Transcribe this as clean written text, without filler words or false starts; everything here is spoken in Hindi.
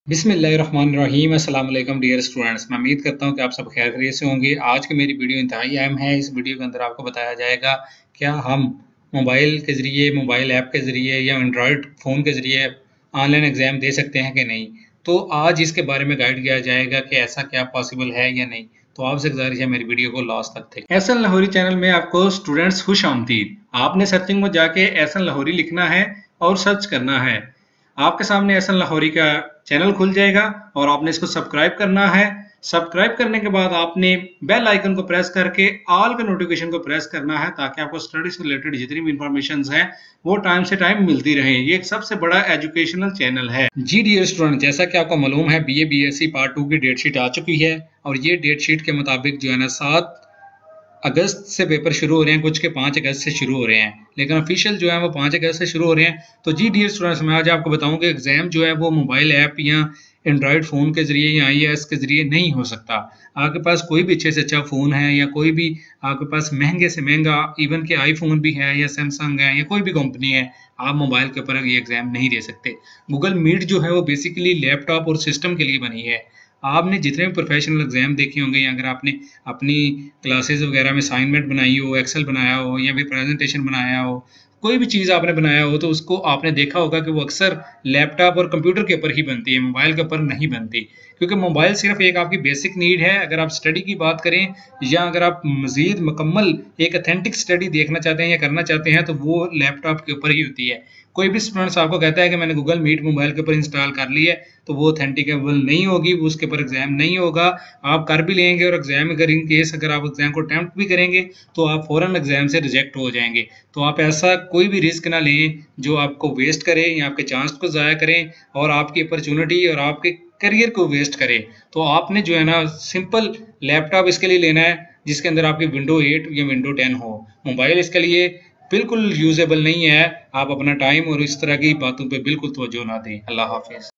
बिस्मिल्लाहिर्रहमानिर्रहीम अस्सलाम वालेकुम डियर स्टूडेंट्स। मैं उम्मीद करता हूँ कि आप सब खैर खैरियत से होंगे। आज की मेरी वीडियो इंतहाई अहम है। इस वीडियो के अंदर आपको बताया जाएगा क्या हम मोबाइल के ज़रिए, मोबाइल ऐप के ज़रिए या एंड्रॉयड फ़ोन के ज़रिए ऑनलाइन एग्ज़ाम दे सकते हैं कि नहीं। तो आज इसके बारे में गाइड किया जाएगा कि ऐसा क्या पॉसिबल है या नहीं। तो आपसे गुजारिश है मेरी वीडियो को लास्ट तक देखें। एहसन लाहौरी चैनल में आपको स्टूडेंट्स खुश आमदीद। आपने सर्चिंग में जाके एहसन लाहौरी लिखना है और सर्च करना है। आपके सामने एहसन लाहौरी का चैनल खुल जाएगा और आपने इसको सब्सक्राइब करना है। सब्सक्राइब करने के बाद आपने बेल आइकन को प्रेस करके ऑल के नोटिफिकेशन को प्रेस करना है ताकि आपको स्टडी से रिलेटेड जितनी भी इंफॉर्मेशन है वो टाइम से टाइम मिलती रहे। ये एक सबसे बड़ा एजुकेशनल चैनल है। जी डियर स्टूडेंट, जैसा कि आपको मालूम है बीए बीएससी पार्ट 2 की डेट शीट आ चुकी है और ये डेट शीट के मुताबिक जो है ना 7 अगस्त से पेपर शुरू हो रहे हैं, कुछ के 5 अगस्त से शुरू हो रहे हैं, लेकिन ऑफिशियल जो है वो 5 अगस्त से शुरू हो रहे हैं। तो जी डियर स्टूडेंट्स, मैं आज आपको बताऊं कि एग्ज़ाम जो है वो मोबाइल ऐप या एंड्रॉयड फ़ोन के ज़रिए या आईएएस के ज़रिए नहीं हो सकता। आपके पास कोई भी अच्छे से अच्छा फ़ोन है या कोई भी आपके पास महंगे से महंगा इवन के आईफोन भी है या सैमसंग है या कोई भी कंपनी है, आप मोबाइल के ऊपर ये एग्ज़ाम नहीं दे सकते। गूगल मीट जो है वो बेसिकली लैपटॉप और सिस्टम के लिए बनी है। आपने जितने भी प्रोफेशनल एग्जाम देखे होंगे या अगर आपने अपनी क्लासेस वगैरह में असाइनमेंट बनाई हो, एक्सेल बनाया हो या फिर प्रेजेंटेशन बनाया हो, कोई भी चीज़ आपने बनाया हो तो उसको आपने देखा होगा कि वो अक्सर लैपटॉप और कंप्यूटर के ऊपर ही बनती है, मोबाइल के ऊपर नहीं बनती। क्योंकि मोबाइल सिर्फ एक आपकी बेसिक नीड है। अगर आप स्टडी की बात करें या अगर आप मज़ीद मुकम्मल एक अथेंटिक स्टडी देखना चाहते हैं या करना चाहते हैं तो वो लैपटॉप के ऊपर ही होती है। कोई भी स्टूडेंट्स आपको कहता है कि मैंने गूगल मीट मोबाइल के ऊपर इंस्टॉल कर ली है तो वो ऑथेंटिकेबल नहीं होगी, वो उसके ऊपर एग्जाम नहीं होगा। आप कर भी लेंगे और एग्जाम अगर इन केस अगर आप एग्जाम को अटेम्प्ट भी करेंगे तो आप फ़ौरन एग्जाम से रिजेक्ट हो जाएंगे। तो आप ऐसा कोई भी रिस्क ना लें जो आपको वेस्ट करे या आपके चांस को ज़ाया करें और आपकी अपॉर्चुनिटी और आपके करियर को वेस्ट करे। तो आपने जो है ना सिंपल लैपटॉप इसके लिए लेना है जिसके अंदर आपकी विंडो 8 या विंडो 10 हो। मोबाइल इसके लिए बिल्कुल यूजेबल नहीं है। आप अपना टाइम और इस तरह की बातों पे बिल्कुल तवज्जो ना दें। अल्लाह हाफिज़।